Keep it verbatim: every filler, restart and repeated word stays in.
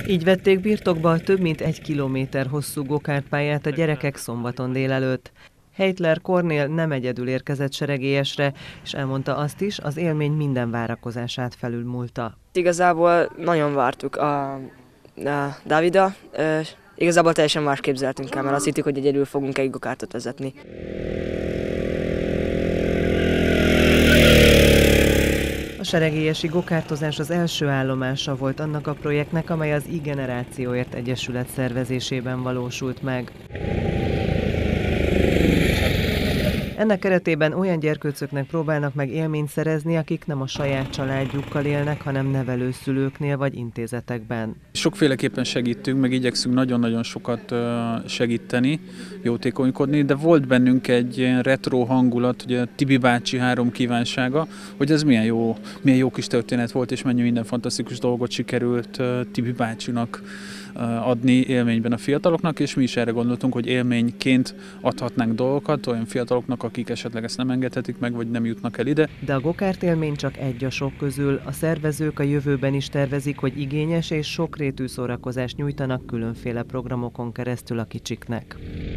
Így vették birtokba a több mint egy kilométer hosszú gokártpályát a gyerekek szombaton délelőtt. Heitler Kornél nem egyedül érkezett seregélyesre, és elmondta azt is, az élmény minden várakozását felülmúlta. Igazából nagyon vártuk a, a Davida, e, igazából teljesen más képzeltünk el, mert azt hittük, hogy egyedül fogunk egy gokártot vezetni. A seregélyesi gokártozás az első állomása volt annak a projektnek, amely az I-Generációért Egyesület szervezésében valósult meg. Ennek keretében olyan gyerkőcöknek próbálnak meg élményt szerezni, akik nem a saját családjukkal élnek, hanem nevelőszülőknél vagy intézetekben. Sokféleképpen segítünk, meg igyekszünk nagyon-nagyon sokat segíteni, jótékonykodni, de volt bennünk egy ilyen retro hangulat, ugye Tibi bácsi három kívánsága, hogy ez milyen jó, milyen jó kis történet volt, és mennyi minden fantasztikus dolgot sikerült Tibi bácsinak adni élményben a fiataloknak, és mi is erre gondoltunk, hogy élményként adhatnánk dolgokat olyan fiataloknak, akik esetleg ezt nem engedhetik meg, vagy nem jutnak el ide. De a gokárt élmény csak egy a sok közül. A szervezők a jövőben is tervezik, hogy igényes és sokrétű szórakozást nyújtanak különféle programokon keresztül a kicsiknek.